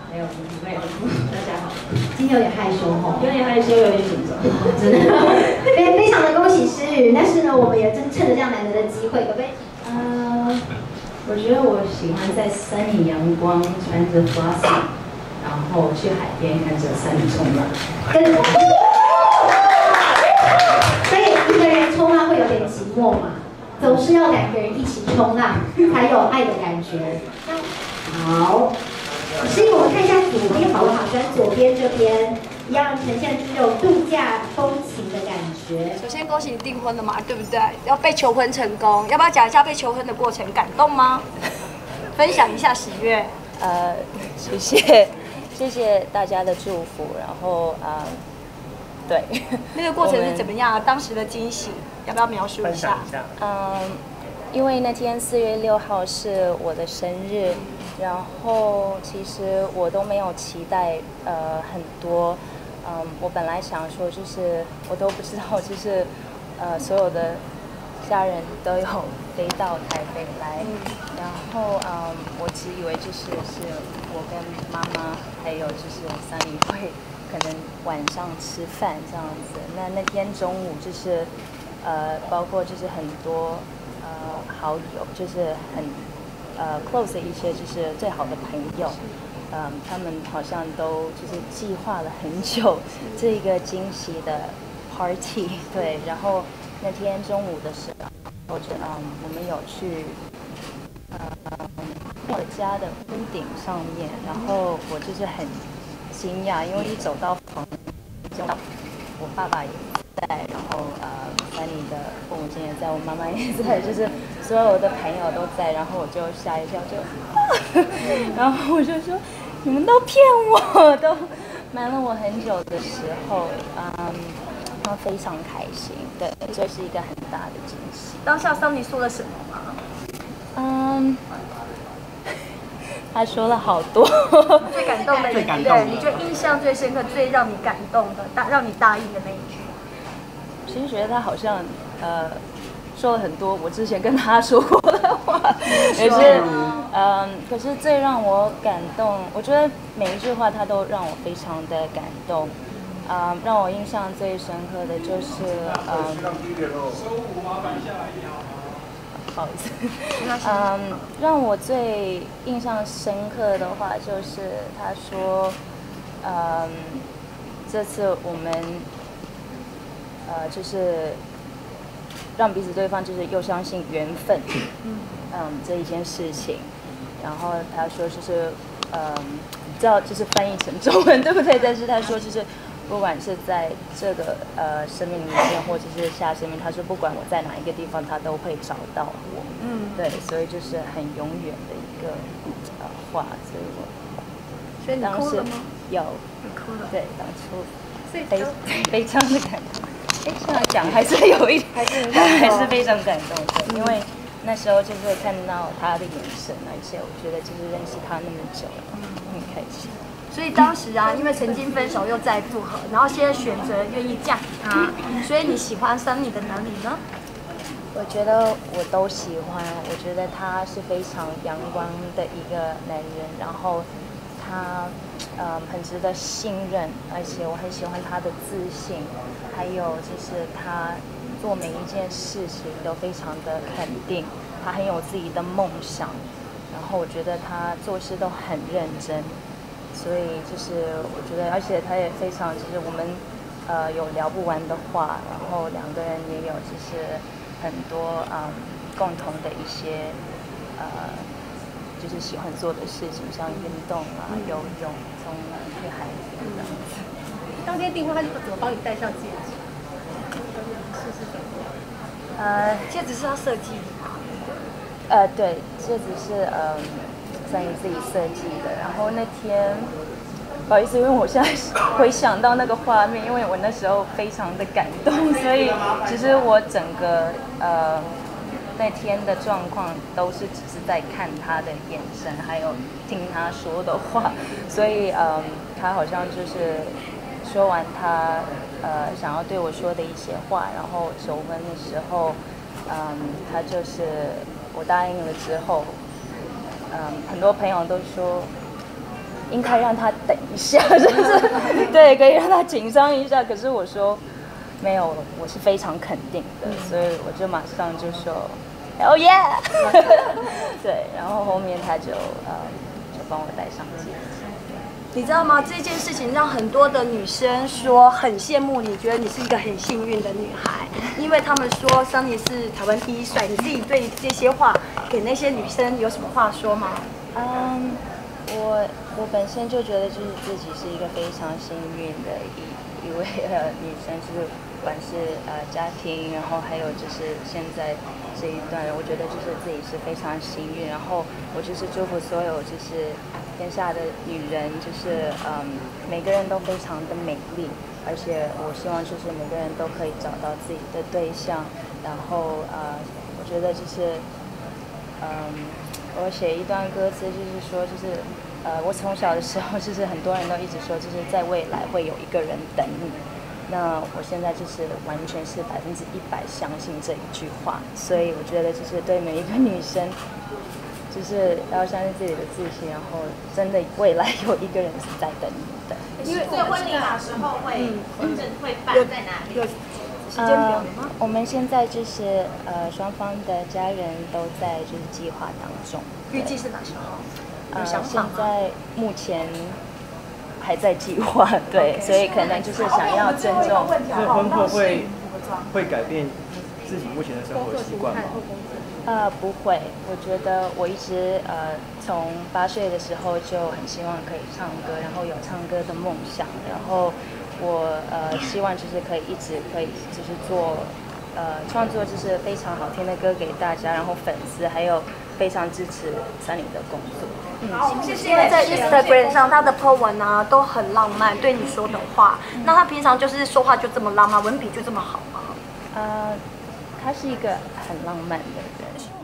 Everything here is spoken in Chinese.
没有，大家好。 今天有点害羞哦， 有点害羞，有点紧张， 真的。非常的恭喜诗雨，但是呢，我们也正趁着这样难得的机会，可不可以？ 我觉得我喜欢在山里阳光，穿着 flossy， 然后去海边看着山里冲浪。 所以一个人冲浪会有点寂寞嘛，总是要两个人一起冲浪，才有爱的感觉。好，所以我们看一下左边好不好？跟左边这边一样呈现出这种度假风情的感觉。 首先恭喜你订婚了嘛，对不对？要被求婚成功，要不要讲一下被求婚的过程？感动吗？分享一下喜悦。 谢谢大家的祝福，然后对， 那个过程是怎么样？当时的惊喜，要不要描述一下？ 因为那天4月6号是我的生日，然后其实我都没有期待很多，我本来想说就是我都不知道就是所有的家人都有飞到台北来，然后我只以为就是我跟妈妈还有就是Sunny会可能晚上吃饭这样子，那天中午就是包括就是很多好友，就是很close 的一些就是最好的朋友，他们好像都就是计划了很久这个惊喜的 party， 对，然后那天中午的时候，我们有去我家的屋顶上面，然后我就是很惊讶，因为一走到房间，我爸爸也在，然后Sunny的父母亲也在，我妈妈也在，就是所有的朋友都在，然后我就吓一跳，然后我就说你们都骗我，都瞒了我很久的时候，他非常开心，对，这是一个很大的惊喜。 当下Sunny说了什么吗？ 他说了好多。 最感动的一句，对，你觉得印象最深刻、最让你感动的、让你答应的那一句？ 其实觉得他好像说了很多我之前跟他说过的话，也是可是最让我感动，我觉得每一句话他都让我非常的感动。让我印象最深刻的就是不好意思，让我最印象深刻的话就是他说，这次我们就是让彼此对方就是又相信缘分，这一件事情，然后他说就是不知道就是翻译成中文对不对？但是他说就是。不管是在这个生命里面，或者是下生命，他说不管我在哪一个地方，他都会找到我。对，所以就是很永远的一个话， 所以你哭了吗？ 有， 你哭了。 对，当初非常的感动。现在讲还是有一点，还是非常感动的，因为那时候就是看到他的眼神，而且我觉得就是认识他那么久了，很开心。 所以当时因为曾经分手又再复合，然后现在选择愿意嫁给他，所以你喜欢Sunny的哪里呢？ 我觉得我都喜欢，我觉得他是非常阳光的一个男人，然后他很值得信任，而且我很喜欢他的自信，还有就是他做每一件事情都非常的肯定，他很有自己的梦想，然后我觉得他做事都很认真。所以就是我觉得，而且他也非常，就是我们有聊不完的话，然后两个人也有就是很多共同的一些就是喜欢做的事情，像运动游泳、冲浪、去海边这样子。 当天订婚，他就怎么帮你戴上戒指？是怎么样？戒指是他设计的。 对，戒指是Sunny自己设计的，然后那天不好意思，因为我现在回想到那个画面，因为我那时候非常的感动，所以其实我整个那天的状况都是只是在看他的眼神，还有听他说的话，所以他好像就是说完他想要对我说的一些话，然后求婚的时候，他就是我答应了之后。很多朋友都说应该让他等一下，就是对，可以让他紧张一下。可是我说没有，我是非常肯定的，所以我就马上就说 ，Oh yeah， 对，然后后面他就帮我戴上戒指。 你知道吗？这件事情让很多的女生说很羡慕你，觉得你是一个很幸运的女孩，因为他们说Sunny是台湾第一帅。你自己对这些话给那些女生有什么话说吗？ 我本身就觉得就是自己是一个非常幸运的一位女生，就是不管是家庭，然后还有就是现在这一段，我觉得就是自己是非常幸运。然后我就是祝福所有就是天下的女人，就是每个人都非常的美丽，而且我希望就是每个人都可以找到自己的对象。然后我觉得就是我写一段歌词，就是说就是我从小的时候就是很多人都一直说就是在未来会有一个人等你。那我现在就是完全是100%相信这一句话，所以我觉得就是对每一个女生，就是要相信自己的自信，然后真的未来有一个人是在等你的。 因为这婚礼哪时候会会办在哪里？ 有时间表吗？ 我们现在就是双方的家人都在就是计划当中。 预计是哪时候？有想法吗？ 现在目前还在计划，对，所以可能就是想要尊重。 这婚后会改变自己目前的生活习惯吗？ 不会，我觉得我一直从8岁的时候就很希望可以唱歌，然后有唱歌的梦想，然后我希望就是可以一直可以就是做创作就是非常好听的歌给大家，然后粉丝还有非常支持Sunny的工作。 好，谢谢。因为在 Instagram 上，他的 po 文啊都很浪漫，对你说的话。那他平常就是说话就这么浪漫，文笔就这么好吗？ 他是一个很浪漫的人。